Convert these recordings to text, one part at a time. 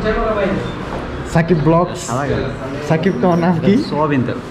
Shakib blogs Shakib তোমার নাম কি? সোয়াবিন তেল।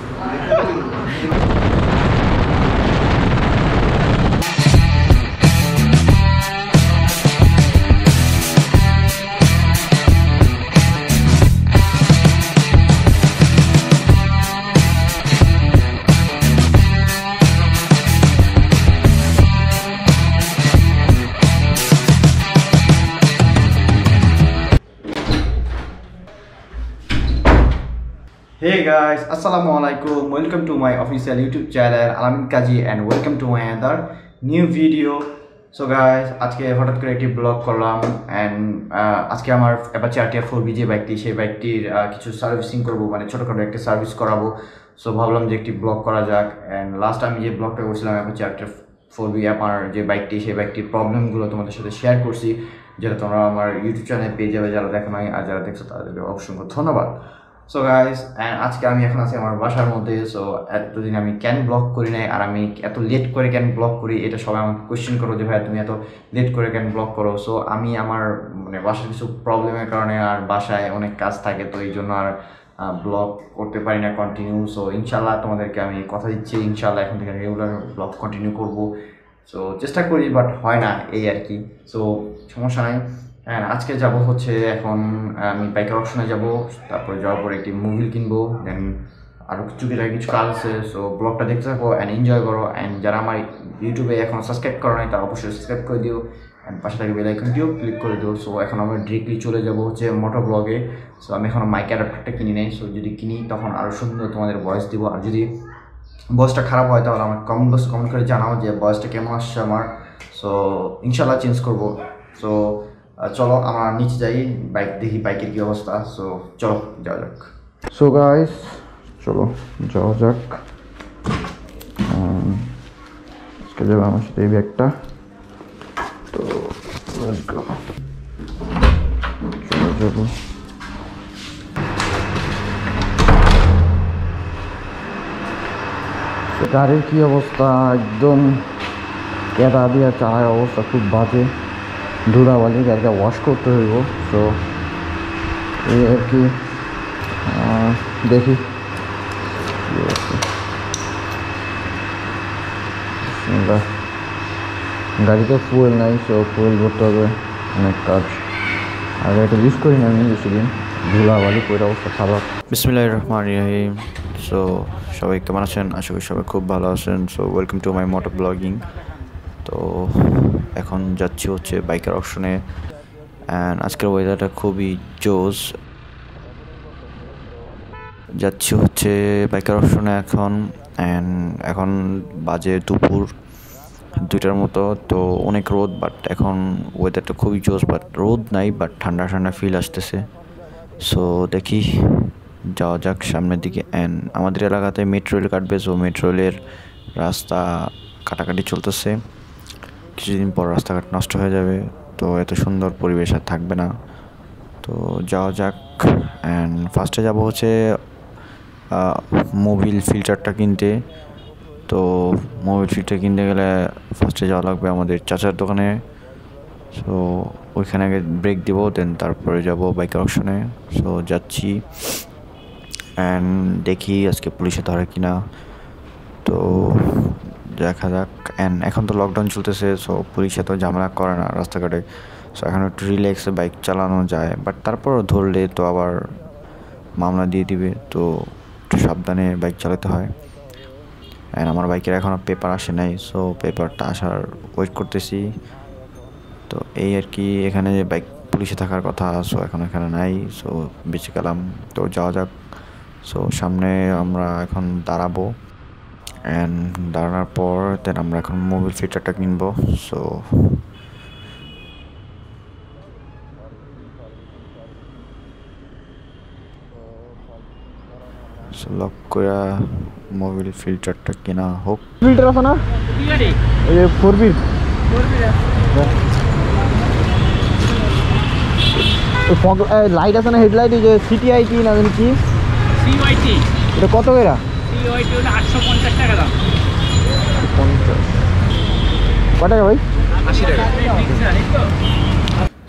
Hey guys, Assalamualaikum. Welcome to my official YouTube channel AlAmin Kazi and welcome to my another new video. So guys, আজকে হঠাৎ করে একটি ব্লগ করলাম and আজকে আমার Apache RTR4 যে বাইকটি সেই বাইকটির কিছু সার্ভিসিং করব, মানে ছোটখাটো একটা সার্ভিস করাবো। সো ভাবলাম যে একটি ব্লগ করা যাক and লাস্ট আমি যে ব্লগটা করছিলাম Apache RTR4 আমার যে বাইকটি সেই বাইকটির প্রবলেমগুলো তোমাদের সাথে শেয়ার করছি, যেটা তোমরা আমার ইউটিউব চ্যানেলে পেয়ে যাবে। যারা দেখো নাই আর যারা দেখছো তাদের অসংখ্য ধন্যবাদ। সো গাইস, আজকে আমি এখন আছি আমার বাসার মধ্যে। সো এতদিন আমি কেন ব্লগ করি নাই আর আমি এত লেট করে কেন ব্লগ করি, এটা সবাই আমাকে কোয়েশ্চেন করো যে ভাই তুমি এত লেট করে কেন ব্লগ করো। সো আমি আমার মানে বাসার কিছু প্রবলেমের কারণে আর বাসায় অনেক কাজ থাকে, তো এই জন্য আর ব্লগ করতে পারি না কন্টিনিউ। সো ইনশাল্লাহ তোমাদেরকে আমি কথা দিচ্ছি, ইনশাল্লাহ এখন থেকে রেগুলার ব্লগ কন্টিনিউ করবো। সো চেষ্টা করি বাট হয় না, এই আর কি। সো সমস্যা নাই। হ্যাঁ, আজকে যাব হচ্ছে এখন আমি বাইকের অপশনে যাব, তারপরে যাওয়ার পরে একটি মোবিল কিনবো, দেন আরও কিছু কাজ আছে। সো ব্লগটা দেখতে থাকো অ্যান্ড এনজয় করো। অ্যান্ড যারা আমার ইউটিউবে এখন সাবস্ক্রাইব করো নাই তারা অবশ্যই সাবস্ক্রাইব করে দিও অ্যান্ড পাশে থাকে বেল আইকনটিও ক্লিক করে দিও। সো এখন আমরা ডিরেক্টলি চলে যাব হচ্ছে মোটর ব্লগে। সো আমি এখন মাইক অ্যাডাপ্টারটা কিনি নাই। সো যদি কিনি তখন আরও সুন্দর তোমাদের ভয়েস দিব, আর যদি ভয়েসটা খারাপ হয় তাহলে আমার কমেন্ট করে জানাও যে ভয়েসটা কেমন আসছে আমার। সো ইনশাল্লাহ চেঞ্জ করবো। সো চলো আমরা নিচে যাই, বাইক দেখি বাইকের কি অবস্থা। সো চলো যাওয়া যাক। সো গাইস চলো যাওয়া যাক। আজকে যাবো আমার সাথে এই ব্যাগটা, তো চলো যাবো। গাড়ির কি অবস্থা, একদম কেদা দিয়ে চালায় অবস্থা খুব বাজে, ধুলাবালি, গাড়িটা ওয়াশ করতে হইব। তো এই আর কি, দেখি গাড়িতে ফুয়েল নাই, সো ফুয়েল করতে হবে, অনেক কাজ। আর এটা ইউজ করি না আমি বেশিদিন, ধুলাবালি পুরো অবস্থা খারাপ। বিসমিল্লাহির রহমানির রহিম। সো সবাই কেমন আছেন? আশা করি সবাই খুব ভালো আছেন। So welcome to my motor ব্লগিং। তো এখন যাচ্ছি হচ্ছে বাইকের অপশনে অ্যান্ড আজকের ওয়েদারটা খুবই জোস। যাচ্ছি হচ্ছে বাইকের অপশনে এখন, অ্যান্ড এখন বাজে দুপুর 2টার মতো। তো অনেক রোদ, বাট এখন ওয়েদারটা খুবই জোস, বাট রোদ নাই, বাট ঠান্ডা ঠান্ডা ফিল আসতেছে। সো দেখি যাওয়া যাক সামনের দিকে। অ্যান্ড আমাদের এলাকাতে মেট্রো রেল কাটবে, সো মেট্রো রেলের রাস্তা কাটাকাটি চলতেছে। কিছুদিন পর রাস্তাঘাট নষ্ট হয়ে যাবে, তো এত সুন্দর পরিবেশ আর থাকবে না। তো যাওয়া যাক। অ্যান্ড ফার্স্টে যাব হচ্ছে মোবিল ফিল্টারটা কিনতে। তো মোবিল ফিল্টার কিনতে গেলে ফার্স্টে যাওয়া লাগবে আমাদের চাচার দোকানে। সো ওইখানে আগে ব্রেক দিব, দেন তারপরে যাব বাইকের অপশনে। সো যাচ্ছি অ্যান্ড দেখি আজকে পুলিশে ধরে কিনা, তো দেখা যাক। অ্যান্ড এখন তো লকডাউন চলতেছে, সো পুলিশ এত ঝামেলা করে না রাস্তাঘাটে। সো এখন একটু রিল্যাক্সে বাইক চালানো যায়, বাট তারপরও ধরলে তো আবার মামলা দিয়ে দিবে, তো একটু সাবধানে বাইক চালাতে হয়। অ্যান্ড আমার বাইকের এখনও পেপার আসে নাই, সো পেপারটা আসার ওয়েট করতেছি। তো এই আর কি, এখানে যে বাইক পুলিশে থাকার কথা, সো এখন এখানে নাই। সো বেঁচে গেলাম, তো যাওয়া যাক। সো সামনে আমরা এখন দাঁড়াবো, অ্যান্ড দাঁড়ানোর পর দেন আমরা এখন মোবিল ফিল্টারটা কিনবো। সো লক করে মোবিল ফিল্টারটা কেনা হোক। ফিল্টার আছে না, এই যে 4B লাইট আছে না, হেডলাইট, এই যে সিটিআইটি না জানি কি সিওআইটি, এটা কত করে? সিওআইটি হলো 850 টাকা দাম। 50 কত টাকা ভাই? 80 টাকা।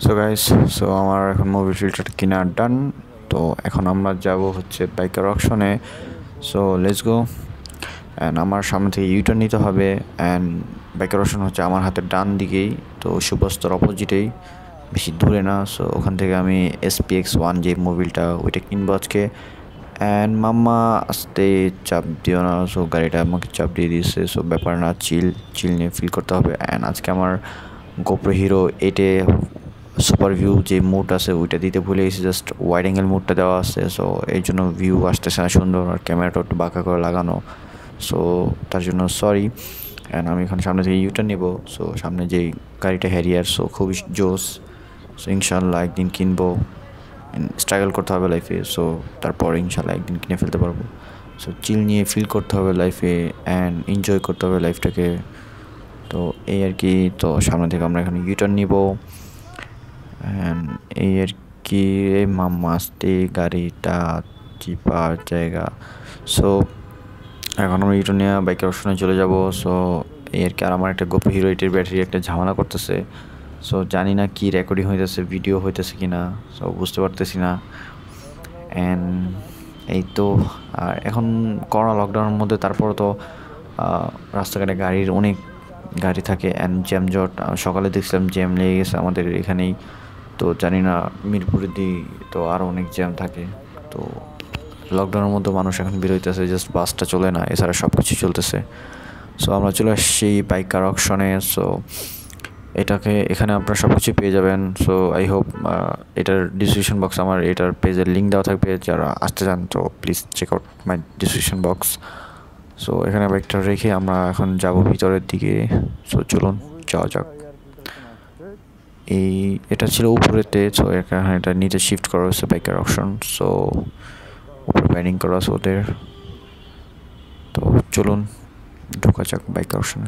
সো গাইস, সো আমার এখন মোবিল ফিল্টারটা কিনা ডান। তো এখন আমরা যাব হচ্ছে বাইকের অকশনে। So let's go. অ্যান্ড আমার সামনে থেকে ইউটার্ন নিতে হবে। অ্যান্ড বাইকের অকশন হচ্ছে আমার হাতের ডান দিকেই, তো সুবস্তর অপোজিটেই, বেশি দূরে না। সো ওখান থেকে আমি SPX1 যে মোবিলটা ওইটা কিনবো আজকে। অ্যান্ড মাম্মা আস্তে চাপ দিও না। সো গাড়িটা আমাকে চাপ দিয়ে দিয়েছে। সো ব্যাপার না, চিল নিয়ে ফিল করতে হবে। অ্যান্ড আজকে আমার গোপ্রো হিরো 8-এ সুপার ভিউ যে মোড আছে ওইটা দিতে ভুলে গেছি, জাস্ট ওয়াইড অ্যাঙ্গেল মোডটা দেওয়া আছে। সো এই জন্য ভিউ আসতেছে না সুন্দর, আর ক্যামেরাটা একটু বাঁকা করে লাগানো। সো তার জন্য সরি। অ্যান্ড আমি এখন সামনে থেকে ইউটার্ন নেবো। সো সামনে যেই গাড়িটা হ্যারিয়ার, সো খুবই জোস। সো ইনশাল্লাহ একদিন কিনবো। স্ট্রাগল করতে হবে লাইফে, সো তারপর ইনশাল্লাহ একদিন কিনে ফেলতে পারবো। সো চিল নিয়ে ফিল করতে হবে লাইফে, অ্যান্ড এনজয় করতে হবে লাইফটাকে। তো এই আর কি। তো সামনে থেকে আমরা এখানে ইউটার্ন নিব। অ্যান্ড এই আর কি। মাম্মা আসতে গাড়িটা চিপার জায়গা। সো এখন আমরা ইউটার্ন নিয়ে বাইকের অপশনে চলে যাব। সো এই আর কি। আর আমার একটা গোপ্রো হিরো 8-এর ব্যাটারি একটা ঝামেলা করতেছে। সো জানি না কি রেকর্ডিং হইতেছে, ভিডিও হইতেছে কি না, সো বুঝতে পারতেছি না। অ্যান্ড এই তো। আর এখন করোনা লকডাউনের মধ্যে তারপর তো রাস্তাঘাটে গাড়ির অনেক গাড়ি থাকে, অ্যান্ড জ্যামজট। সকালে দেখছিলাম জ্যাম লেগে গেছে আমাদের এখানেই। তো জানি না মিরপুরের দিকে তো আরও অনেক জ্যাম থাকে। তো লকডাউনের মধ্যে মানুষ এখন বেরোইতেছে, জাস্ট বাসটা চলে না, এছাড়া সব কিছু চলতেছে। সো আমরা চলে আসছি বাইকার অকশনে। সো এখানে আপনারা সব কিছু পেয়ে যাবেন। সো আই হোপ এটার ডিসক্রিপশন বক্স, আমার এটার পেজের লিঙ্ক দেওয়া থাকবে, যারা আসতে চান তো please check out my description box. So এখানে বাইকটা রেখে আমরা এখন যাব ভিতরের দিকে। সো চলুন যাওয়া যাক। এটা ছিল উপরেতে, সো এখানে এটা নিচে শিফট করা হয়েছে বাইকের অপশন। সো উপরে ব্যানিং করা আছে ওদের। তো চলুন ঢোকা যাক বাইকের অপশনে।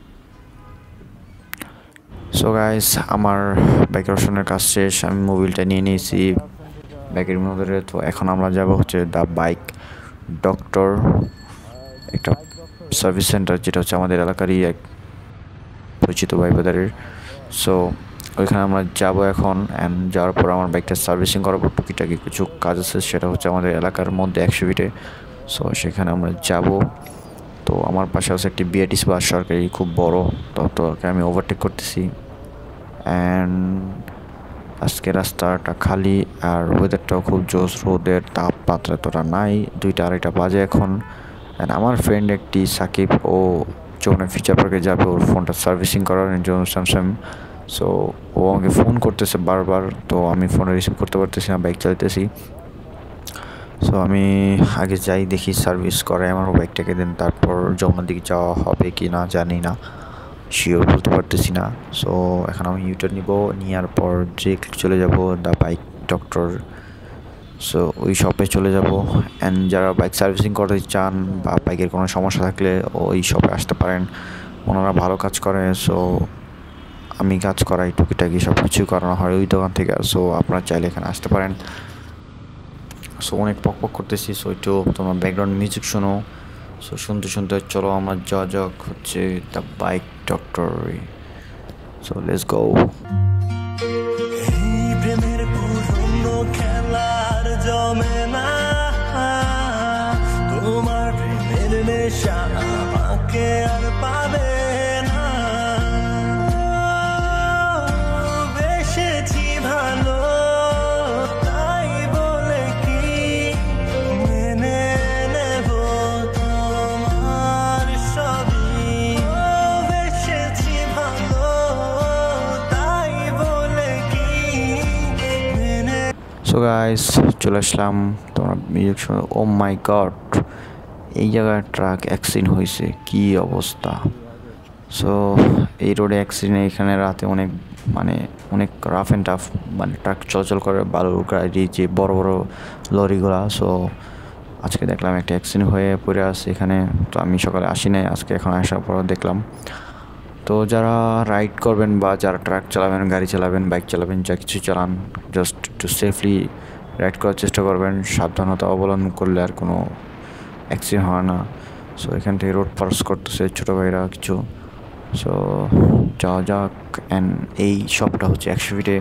সো গাইস, আমার বাইকের অপশনের কাজ শেষ। আমি মোবিলটা নিয়ে নিয়েছি ব্যাগের মধ্যে। তো এখন আমরা যাব হচ্ছে দ্য বাইক ডক্টর, একটা সার্ভিস সেন্টার, যেটা হচ্ছে আমাদের এলাকারই এক পরিচিত ভাই বাজারের। সো ওইখানে আমরা যাব এখন। অ্যান্ড যাওয়ার পর আমার বাইকটা সার্ভিসিং করাবো। টুকিটাকি কিছু কাজ আছে, সেটা হচ্ছে আমাদের এলাকার মধ্যে 100 ফিটে। সো সেখানে আমরা যাব। তো আমার পাশে আছে একটি BRTC বাস, সরকারি, খুব বড়। তো আমি ওভারটেক করতেছি। অ্যান্ড আজকে রাস্তাটা খালি, আর ওয়েদারটাও খুব জোস, রোদের তাপমাত্রা এতটা নাই। 2টা-2:30 বাজে এখন। অ্যান্ড আমার ফ্রেন্ড একটি সাকিব, ও যমুনা ফিচার পার্কে যাবে ওর ফোনটা সার্ভিসিং করার জন্য, স্যামসাং। সো ও আমাকে ফোন করতেছে বারবার, তো আমি ফোনে রিসিভ করতে পারতেছি না, বাইক চালাতেছি। সো আমি আগে যাই, দেখি সার্ভিস করে আমার বাইকটাকে, দেন তারপর যমুনার দিকে যাওয়া হবে কি না জানি না, শিওর বলতে পারতেছি না। সো এখন আমি ইউটার্ন নিব, নেওয়ার পর ডিরেক্ট চলে যাব দ্য বাইক ডক্টর। সো ওই শপে চলে যাব। অ্যান্ড যারা বাইক সার্ভিসিং করতে চান বা বাইকের কোনো সমস্যা থাকলে ওই শপে আসতে পারেন, ওনারা ভালো কাজ করে। সো আমি কাজ করাই, টুকিটাকি সব কিছু করানো হয় ওই দোকান থেকে। সো আপনারা চাইলে এখানে আসতে পারেন। সো অনেক পক করতেছি, সো একটু তোমার ব্যাকগ্রাউন্ড মিউজিক শোনো। সো শুনতে শুনতে চলো আমার যাক হচ্ছে the bike doctor. So let's go. প্রেমের পুরনো খেলার জমে না, তোমার প্রেমের নেশা আমাকে আর পাবে না। বেসেছি ভালো, তাই বলে কি মেনে নেব তোমার সবই। বেসেছি ভালো, তাই বলে কি মেনে। সো গাইস, চলে আসলাম। তোমরা মিউজিক শোনো। ও মাই গড, এই জায়গায় ট্রাক অ্যাক্সিডেন্ট হয়েছে, কি অবস্থা। সো এই রোডে অ্যাক্সিডেন্ট, এখানে রাতে অনেক রাফ অ্যান্ড টাফ ট্রাক চলাচল করে, বালুর গাড়ি, যে বড় বড় লরিগুলা। সো আজকে দেখলাম একটা অ্যাক্সিডেন্ট হয়ে পড়ে আছে এখানে। তো আমি সকালে আসি নাই, আজকে এখন আসার পর দেখলাম। তো যারা রাইড করবেন বা যারা ট্রাক চালাবেন, গাড়ি চালাবেন, বাইক চালাবেন, যা কিছু চালান, জাস্ট একটু সেফলি রাইড করার চেষ্টা করবেন। সাবধানতা অবলম্বন করলে আর কোনো অ্যাক্সিডেন্ট হয় না। সো এখান থেকে রোড পাস করতেছে ছোটো ভাইরা কিছু। সো যাওয়া যাক। অ্যান্ড এই শপটা হচ্ছে 100 ফিটে।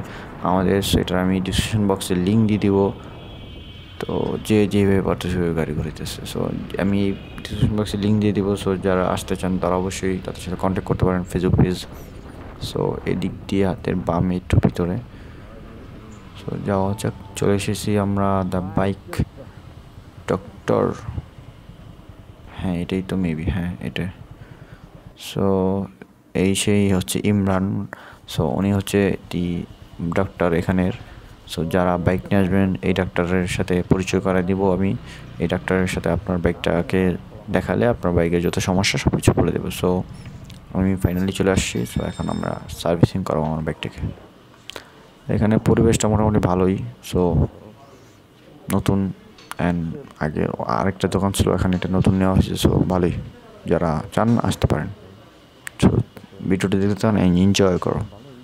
আমাদের, সেটা আমি ডিসক্রিপশন বক্সে লিঙ্ক দিয়ে দিব। তো যেভাবে পারতো সেভাবে গাড়ি ঘুরাইতেছে। সো আমি ডিসক্রিপশন বক্সে লিঙ্ক দিয়ে দিব। সো যারা আসতে চান তারা অবশ্যই তাদের সাথে কন্ট্যাক্ট করতে পারেন, ফেসবুক পেজ। সো এদিক দিয়ে হাতের বামে একটু ভিতরে। সো যাওয়া যাক, চলে এসেছি আমরা দ্য বাইক ডক্টর। হ্যাঁ এটাই তো মেবি, হ্যাঁ এটা। সো সেই হচ্ছে ইমরান। সো উনি হচ্ছে ডাক্তার এখানের। সো যারা বাইক নিয়ে আসবেন এই ডাক্তারের সাথে পরিচয় করায় দিব আমি। এই ডাক্তারের সাথে আপনার বাইকটাকে দেখালে আপনার বাইকের যত সমস্যা সব কিছু বলে দেবো। সো আমি ফাইনালি চলে আসছি। সো এখন আমরা সার্ভিসিং করাবো আমার বাইকটাকে। এখানে পরিবেশটা মোটামুটি ভালোই। সো নতুন অ্যান্ড আগে আরেকটা দোকান ছিল, এখানে এটা নতুন নেওয়া হয়েছে। সো ভালোই, যারা চান আসতে পারেন। সো ভিডিওটা দেখতে চান, এনজয় করো।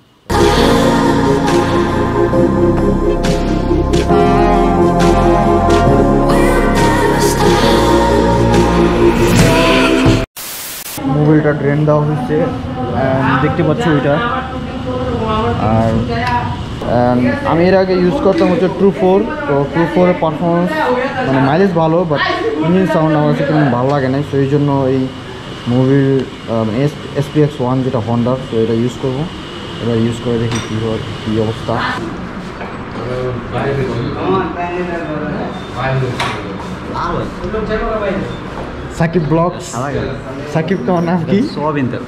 মোবাইলটা ড্রেন দেওয়া হয়েছে, দেখতে পাচ্ছি ওইটা। আর আমি এর আগে ইউজ করতাম হচ্ছে True4। তো True4-এর পারফরমেন্স মানে মাইলেজ ভালো, বাট ইঞ্জিন সাউন্ড আমার কাছে তেমন ভালো লাগে না। তো এই জন্য এই মুভির SPX1 যেটা হন্ডার, তো এটা ইউজ করবো। এবার ইউজ করে দেখি কী অবস্থা। সাকিব ব্লগ, সাকিব তোমার নাম কি? সোয়াবিন তেল।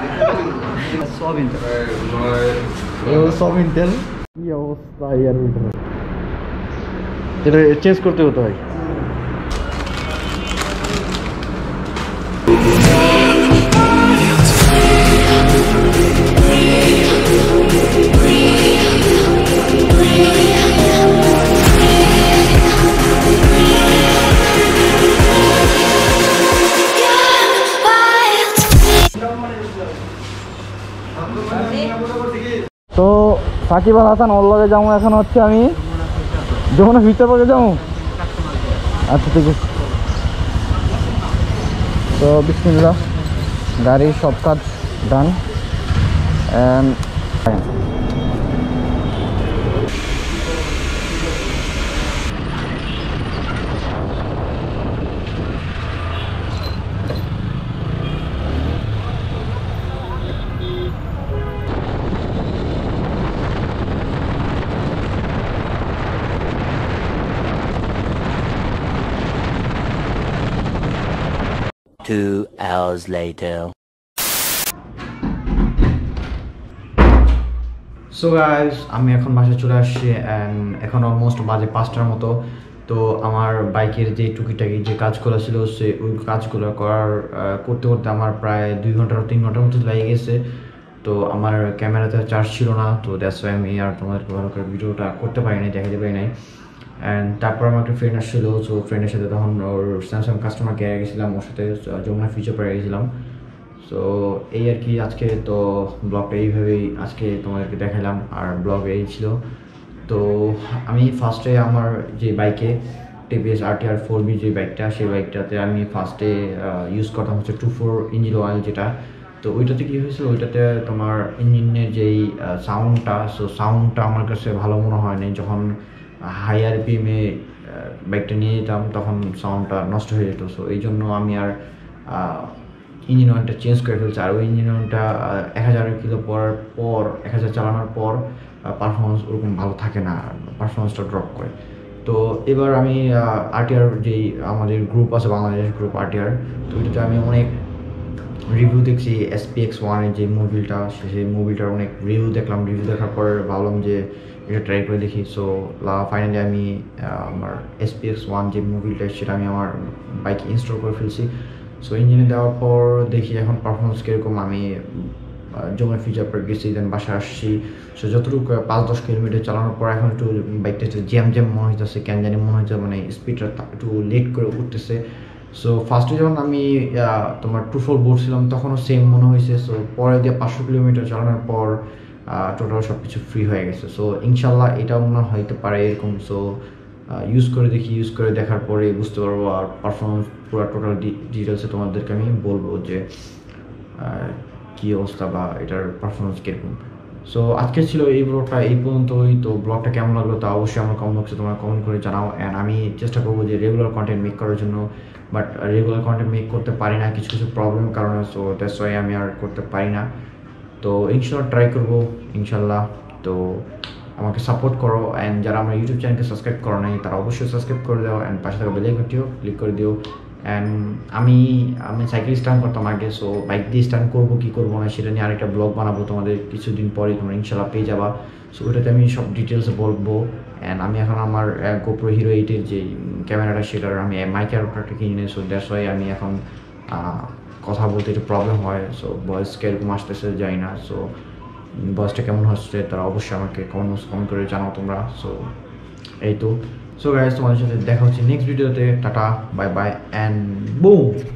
কি অবস্থা ইয়ার, এটা চেঞ্জ করতে হতো ভাই। তো সাকিব আল হাসান ওর লগে যাবো। এখন হচ্ছে আমি যখন ফিউচার পার্কে যাবো। আচ্ছা ঠিক আছে। তো বিসমিল্লাহ, গাড়ির সব কাজ done. Two hours later. So guys, আমি এখন বাসায় চলে আসছি অ্যান্ড এখন অলমোস্ট বাজে 5টার মতো। তো আমার বাইকের যে টুকিটাকি যে কাজগুলো ছিল ওই কাজগুলো করতে করতে আমার প্রায় 2 ঘন্টা 3 ঘন্টার মতো লেগে গেছে। তো আমার ক্যামেরাতে চার্জ ছিল না, তো দ্যাটস ওয়াই আমি আর তোমাদেরকে ভালো করে ভিডিওটা করতে পারিনি, দেখাতে পারি নাই। অ্যান্ড তারপর আমার একটা ফ্রেন্ড আসছিলো। সো ফ্রেন্ডের সাথে তখন ওর স্যামসাং কাস্টমার কেয়ারে গেছিলাম, ওর সাথে যমুনা ফিউচার পার্কে গেছিলাম। সো এই আর কি, আজকে তো ব্লগটা এইভাবেই আজকে তোমাদেরকে দেখালাম। আর ব্লগ এই ছিল। তো আমি ফার্স্টে আমার যে বাইকে TVS RTR4B যে বাইকটা, সেই বাইকটাতে আমি ফার্স্টে ইউজ করতাম হচ্ছে 2.4 ইঞ্জিন অয়েল যেটা। তো ওইটাতে কী হয়েছিল, ওইটাতে তোমার ইঞ্জিনের যেই সাউন্ডটা, সো সাউন্ডটা আমার কাছে ভালো মনে হয়নি। যখন হাই RPM-এ বাইকটা নিয়ে যেতাম তখন সাউন্ডটা নষ্ট হয়ে যেত। সো এই জন্য আমি আর ইঞ্জিন অয়েলটা চেঞ্জ করে ফেলছি। আর ওই ইঞ্জিন অয়েলটা 1000 কিলো পর 1000 চালানোর পর পারফরমেন্স ওরকম ভালো থাকে না, পারফরমেন্সটা ড্রপ করে। তো এবার আমি RTR যেই আমাদের গ্রুপ আছে, বাংলাদেশ গ্রুপ RTR, তো ওইটাতে আমি অনেক রিভিউ দেখছি। SPX1-এর যে মোবিলটা, সেই মোবিলটার অনেক রিভিউ দেখলাম। রিভিউ দেখার পর ভাবলাম যে এটা ট্রাই করে দেখি। সো ফাইনালি আমি আমার SPX1 যে মোবিলটা সেটা আমি আমার বাইকে ইনস্টল করে ফেলছি। সো ইঞ্জিনে দেওয়ার পর দেখি এখন পারফরমেন্স কীরকম। আমি যমুনা ফিউচার পার্ক গেছি, দেন বাসায় আসছি। সো যতটুকু 5-10 কিলোমিটার চালানোর পর এখন একটু বাইকটা একটু জ্যাম মনে হইতেছে, কেন জানি মনে হচ্ছে, মানে স্পিডটা একটু লেট করে উঠতেছে। সো ফার্স্টে যখন আমি তোমার 2.4 বলছিলাম তখনও সেম মনে হয়েছে। সো পরে দিয়ে 500 কিলোমিটার চালানোর পর টোটাল সব কিছু ফ্রি হয়ে গেছে। সো ইনশাল্লাহ এটাও মনে হইতে পারে এরকম। সো ইউজ করে দেখি, ইউজ করে দেখার পরে বুঝতে পারবো। আর পারফরমেন্স পুরো টোটাল ডিটেলসে তোমাদেরকে আমি বলবো যে কী অবস্থা বা এটার পারফরমেন্স কীরকম। সো আজকে ছিল এই ব্লগটা এই পর্যন্তই। তো ব্লগটা কেমন লাগলো তা অবশ্যই আমার কমেন্ট বক্সে তোমরা কমেন্ট করে জানাও। অ্যান্ড আমি চেষ্টা করবো যে রেগুলার কন্টেন্ট মেক করার জন্য, বাট রেগুলার কন্টেন্ট মেক করতে পারি না কিছু কিছু প্রবলেমের কারণে। সো দ্যাটস ওয়াই আমি আর করতে পারি না। তো ইনশাল্লাহ ট্রাই করবো ইনশাল্লাহ। তো আমাকে সাপোর্ট করো, অ্যান্ড যারা আমার ইউটিউব চ্যানেলকে সাবস্ক্রাইব করো নাই তারা অবশ্যই সাবস্ক্রাইব করে দাও, অ্যান্ড পাশে থাকা বেল আইকনটিও ক্লিক করে দিও। অ্যান্ড আমি সাইকেল স্টান্ট করতাম আগে, সো বাইক দিয়ে স্টান্ট করবো কি করবো না সেটা নিয়ে আরেকটা ব্লগ বানাবো তোমাদের কিছুদিন পরে, তোমরা ইনশাল্লাহ পেয়ে যাবা। সো ওটাতে আমি সব ডিটেলসে বলবো। অ্যান্ড আমি এখন আমার গোপ্রো হিরো 8-এর যে ক্যামেরাটা সেটার আমি মাইক অ্যাডাপ্টারটা কিনে নিই। সো দ্যাটস ওয়াই আমি এখন কথা বলতে একটু প্রবলেম হয়। সো ভয়েস কিরকম আসতেছে যাই না। সো ভয়েসটা কেমন হচ্ছে তারা অবশ্যই আমাকে কমেন্ট করে জানাও তোমরা। সো এই তো। সো গাইস, তোমাদের সাথে দেখা হচ্ছে নেক্সট ভিডিওতে। Tata, bye bye and broom.